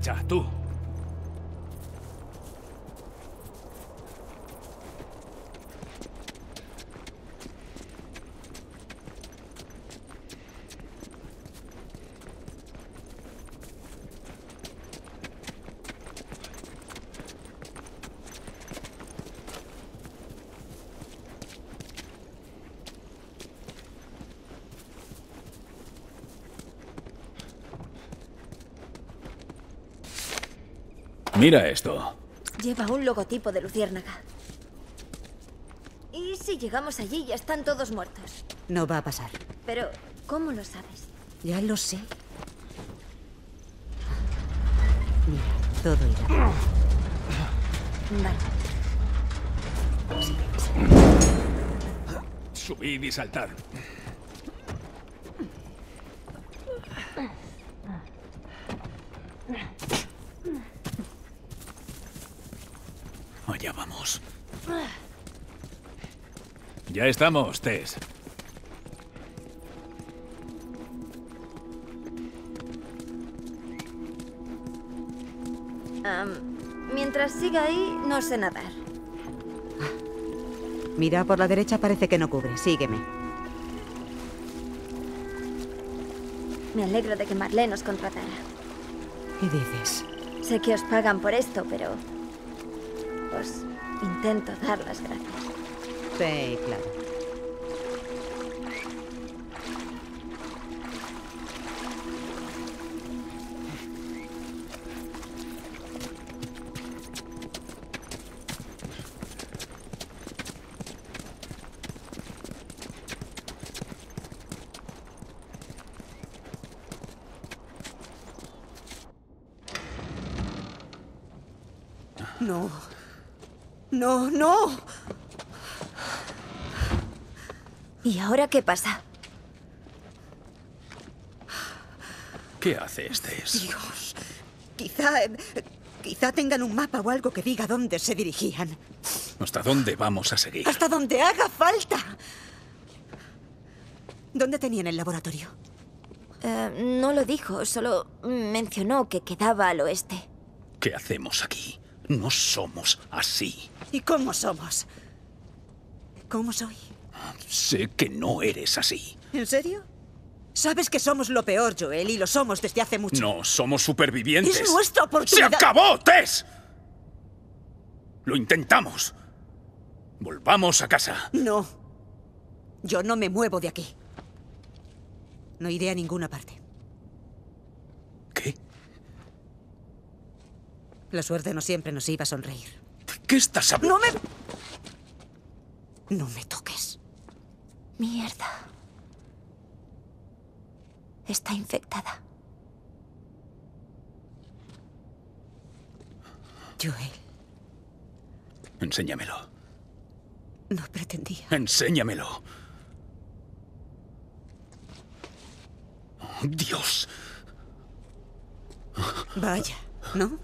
derecha, tú. Mira esto. Lleva un logotipo de luciérnaga. ¿Y si llegamos allí y están todos muertos? No va a pasar. Pero, ¿cómo lo sabes? Ya lo sé. Mira, todo irá. Vale. Subid y saltad. Allá vamos. Ya estamos, Tess. Mientras siga ahí, no sé nadar. Mira, por la derecha parece que no cubre. Sígueme. Me alegro de que Marlene nos contratara. ¿Qué dices? Sé que os pagan por esto, pero... os intento dar las gracias. Sí, claro. No. No, no. ¿Y ahora qué pasa? ¿Qué haces, Tess? Dios. Quizá tengan un mapa o algo que diga dónde se dirigían. ¿Hasta dónde vamos a seguir? Hasta donde haga falta. ¿Dónde tenían el laboratorio? No lo dijo, solo mencionó que quedaba al oeste. ¿Qué hacemos aquí? No somos así. ¿Y cómo somos? ¿Cómo soy? Sé que no eres así. ¿En serio? Sabes que somos lo peor, Joel, y lo somos desde hace mucho. No, somos supervivientes. ¡Es nuestra ¡Se oportunidad! acabó, Tess! Lo intentamos. Volvamos a casa. No. Yo no me muevo de aquí. No iré a ninguna parte. ¿Qué? La suerte no siempre nos iba a sonreír. ¿De qué estás hablando? No me toques. Mierda. Está infectada. Joel, Enséñamelo. no pretendía. Enséñamelo. Oh, Dios. Vaya, ¿no?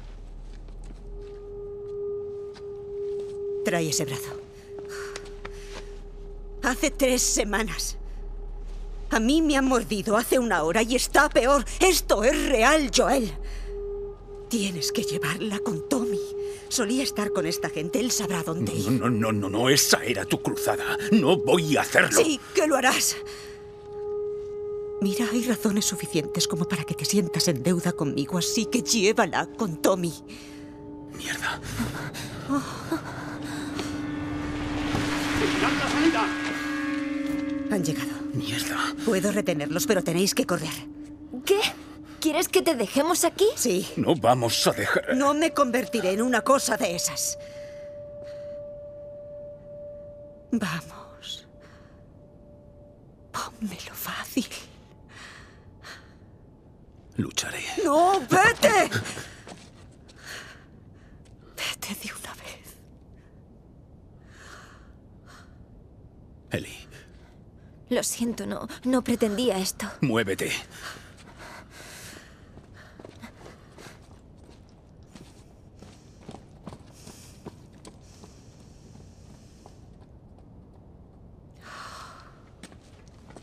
Trae ese brazo. Hace 3 semanas. A mí me han mordido hace 1 hora y está peor. Esto es real, Joel. Tienes que llevarla con Tommy. Solía estar con esta gente. Él sabrá dónde ir. No. Esa era tu cruzada. No voy a hacerlo. Sí, que lo harás. Mira, hay razones suficientes como para que te sientas en deuda conmigo, así que llévala con Tommy. Mierda. ¡Mirad la salida! Han llegado. Mierda. Puedo retenerlos, pero tenéis que correr. ¿Qué? ¿Quieres que te dejemos aquí? Sí. No vamos a dejar... No me convertiré en una cosa de esas. Vamos. Pónmelo fácil. Lucharé. ¡No, vete! Vete de una vez. Ellie, Lo siento, no pretendía esto. muévete.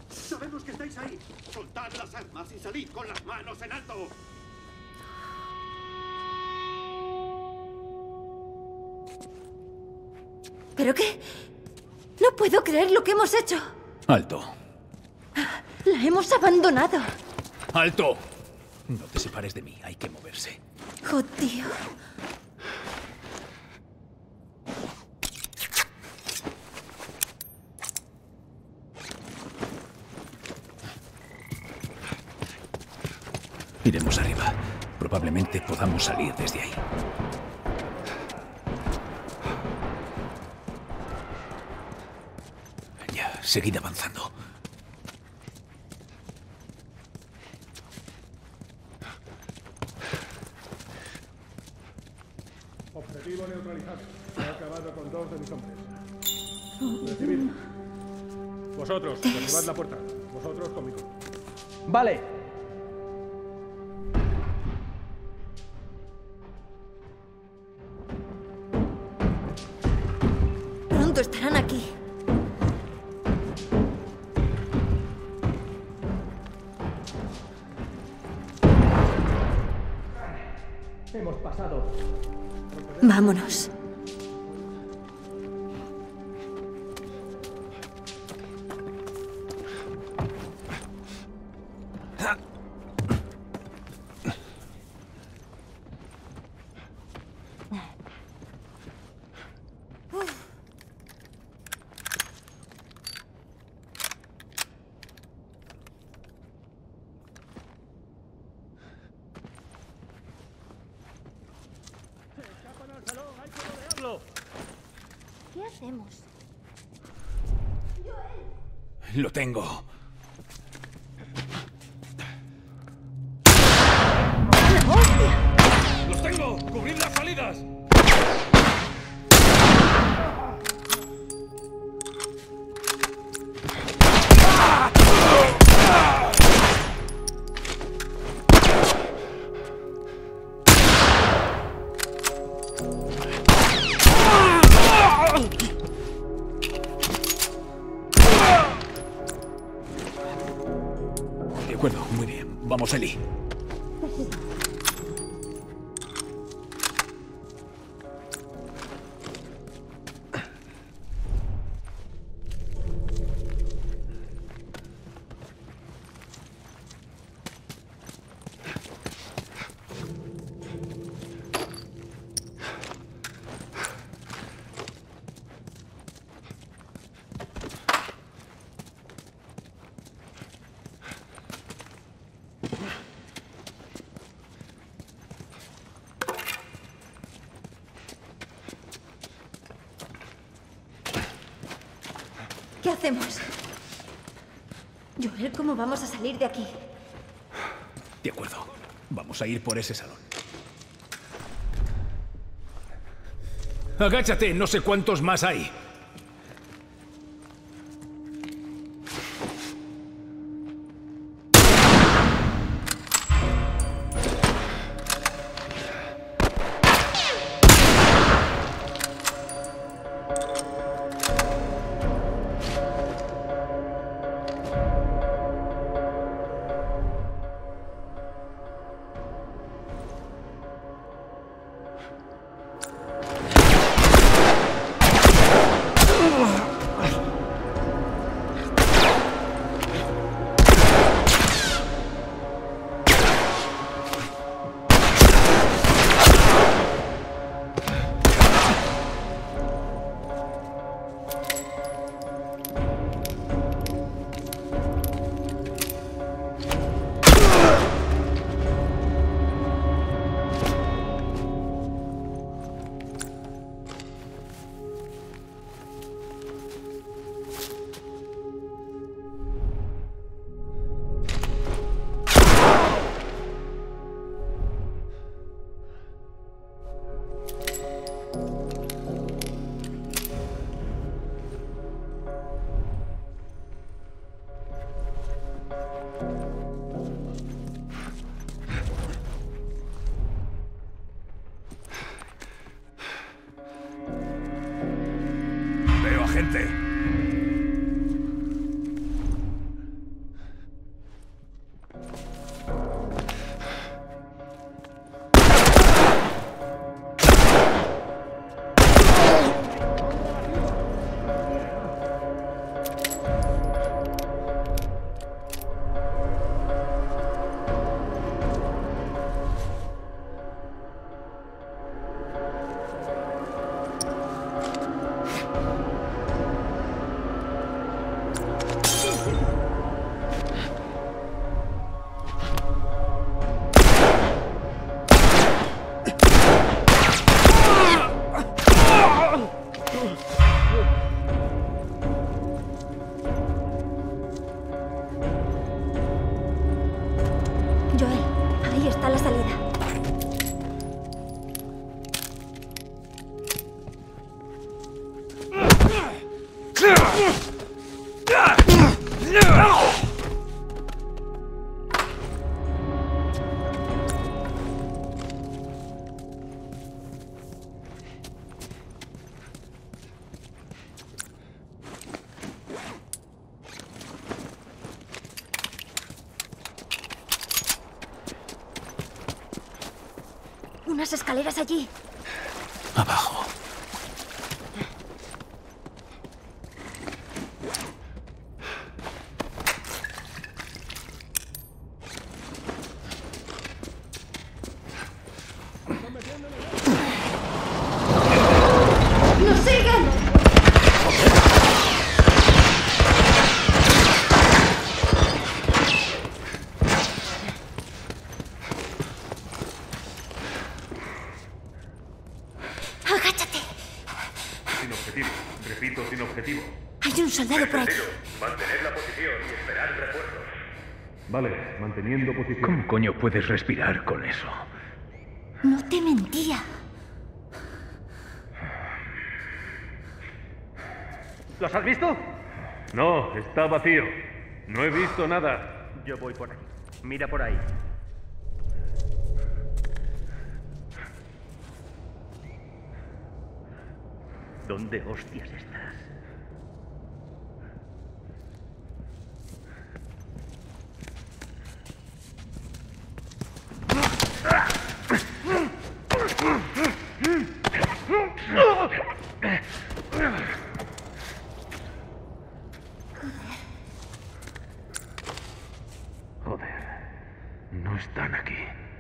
Sabemos que estáis ahí. Soltad las armas y salid con las manos en alto. ¿Pero qué? No puedo creer lo que hemos hecho. Alto. La hemos abandonado. ¡Alto! No te separes de mí, hay que moverse. Oh, tío. Iremos arriba. Probablemente podamos salir desde ahí. Ya, seguid avanzando. Objetivo neutralizado. He acabado con 2 de mis hombres. Recibido. Vosotros, derribad la puerta. Vosotros conmigo. Vale. Pronto estarán aquí. Hemos pasado. Vámonos. ¿Qué hacemos? Lo tengo. ¡Los tengo! ¡Cubrid las salidas! De acuerdo, muy bien. Vamos, Eli. ¿Qué hacemos? Joel, ¿cómo vamos a salir de aquí? De acuerdo. Vamos a ir por ese salón. Agáchate, no sé cuántos más hay. Gente. escalera. Unas escaleras allí. Abajo. ¡Nos siguen! ¡Agáchate! Sin objetivo. Repito, sin objetivo. Hay un soldado por allí. Mantener la posición y esperar refuerzos. Vale, manteniendo posición. ¿Cómo coño puedes respirar con eso? No te mentía. ¿Los has visto? No, está vacío. No he visto nada. Yo voy por aquí. Mira por ahí. ¿Dónde hostias estás? Joder. No están aquí.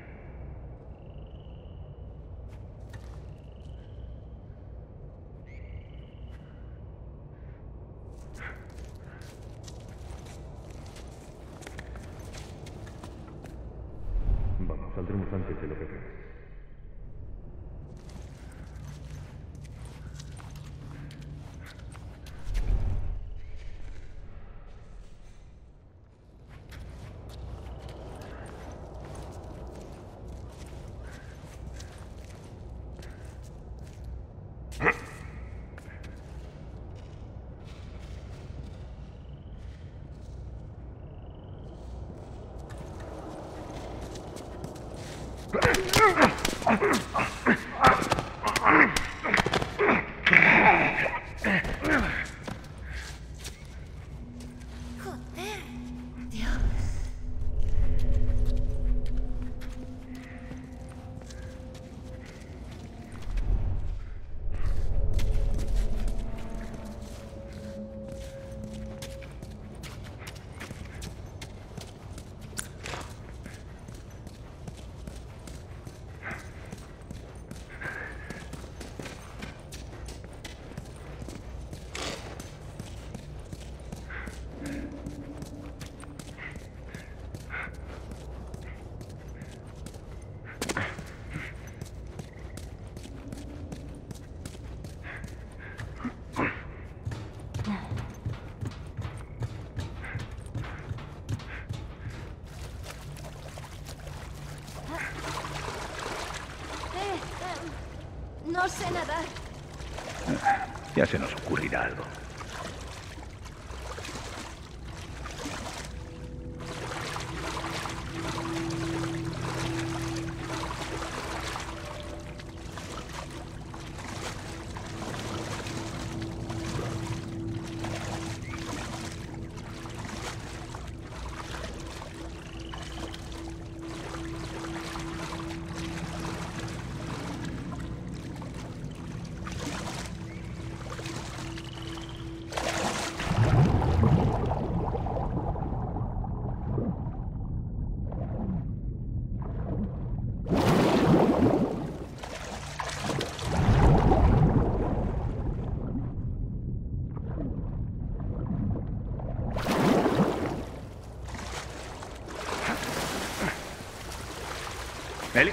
Vamos, saldremos antes de lo que crees. No sé nadar. Ya se nos ocurrirá algo. ¿Eli?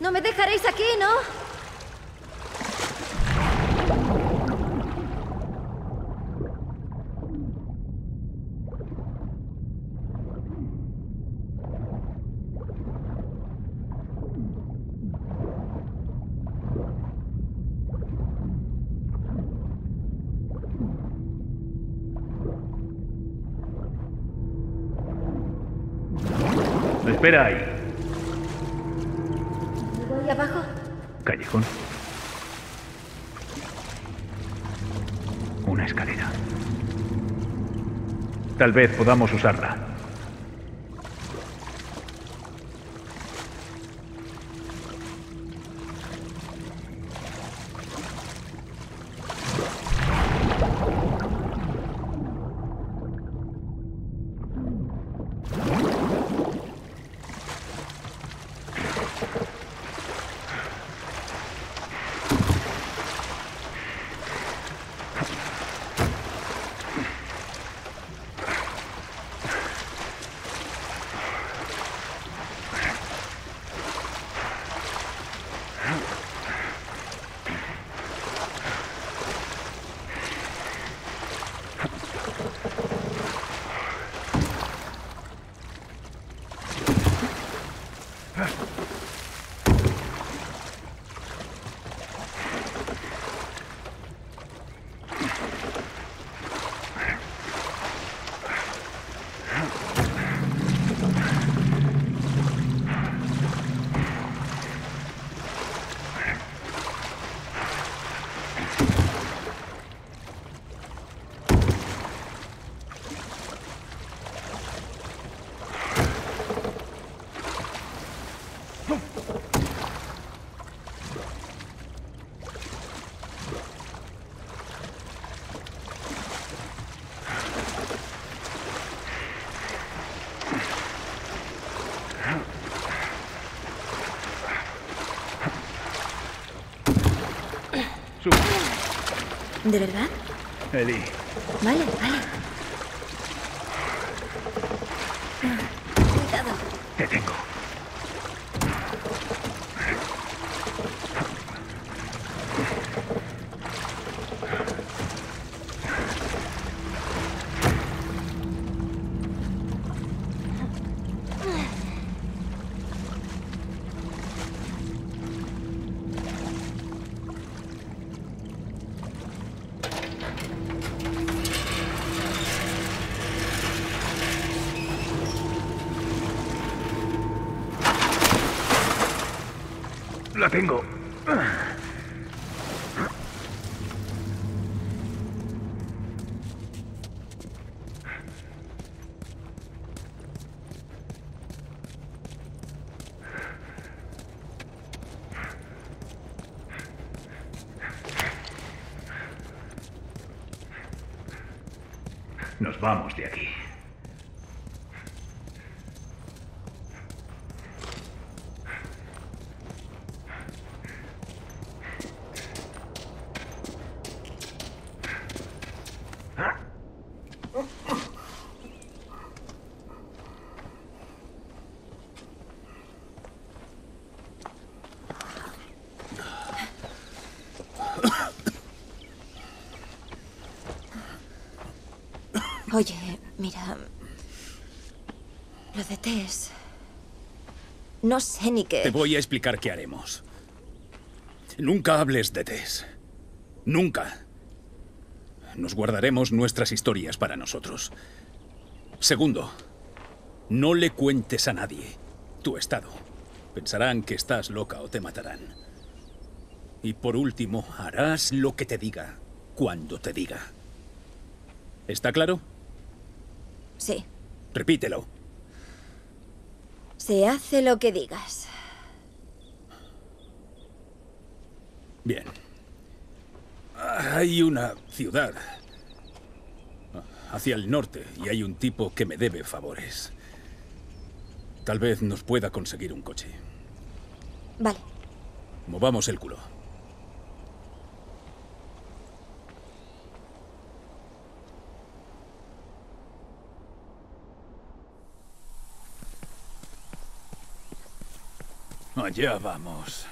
No me dejaréis aquí, ¿no? Espera ahí. ¿Voy abajo? Callejón. Una escalera. Tal vez podamos usarla. ¿De verdad? Ellie. Vale, vale. Cuidado. Te tengo. La tengo. Nos vamos de aquí. Oye, mira... Lo de Tess... No sé ni qué... Te voy a explicar qué haremos. Nunca hables de Tess. Nunca. Nos guardaremos nuestras historias para nosotros. Segundo, no le cuentes a nadie tu estado. Pensarán que estás loca o te matarán. Y por último, harás lo que te diga, cuando te diga. ¿Está claro? Sí. Repítelo. Se hace lo que digas. Bien. Hay una ciudad hacia el norte y hay un tipo que me debe favores. Tal vez nos pueda conseguir un coche. Vale. Movamos el culo. Allá vamos.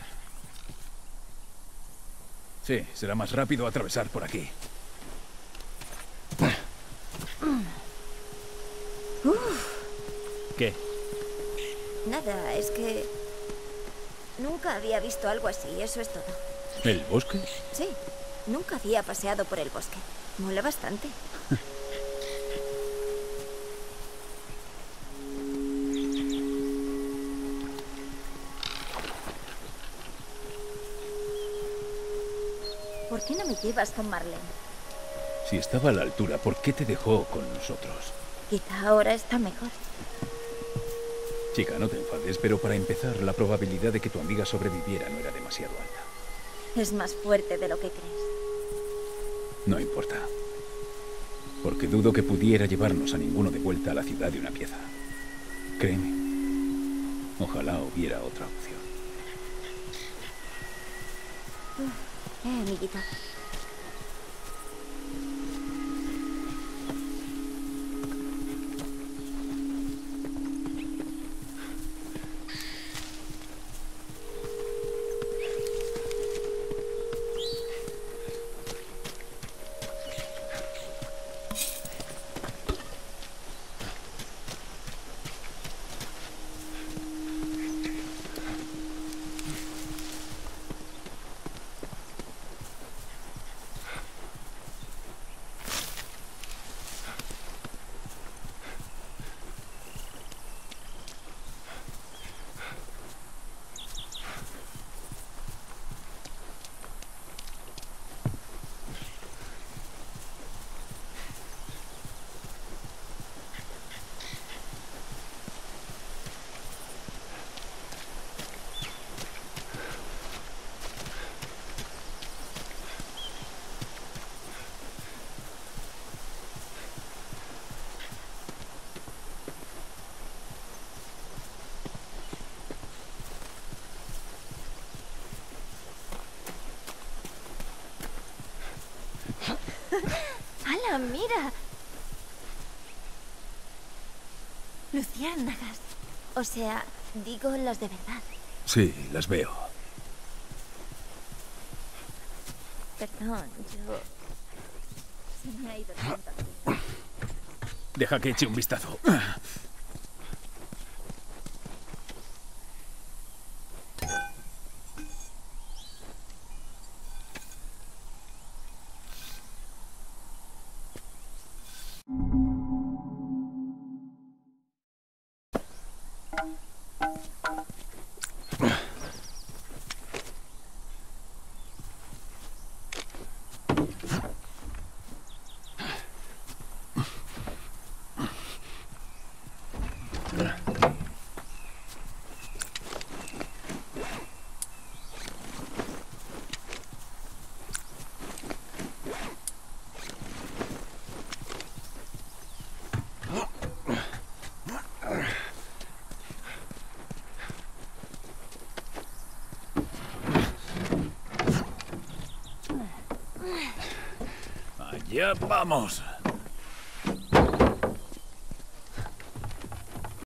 Sí, será más rápido atravesar por aquí. ¿Qué? Nada, es que... nunca había visto algo así, eso es todo. ¿El bosque? Sí, nunca había paseado por el bosque. Mola bastante. ¿Por qué no me llevas con Marlene? Si estaba a la altura, ¿por qué te dejó con nosotros? Quizá ahora está mejor. Chica, no te enfades, pero para empezar, la probabilidad de que tu amiga sobreviviera no era demasiado alta. Es más fuerte de lo que crees. No importa. Porque dudo que pudiera llevarnos a ninguno de vuelta a la ciudad de una pieza. Créeme. Ojalá hubiera otra opción. Amiguito. ¡Hala, mira! Luciérnagas. O sea, digo las de verdad. Sí, las veo. Perdón, yo... se me ha ido tanto tiempo. Deja que eche un vistazo. Allá vamos.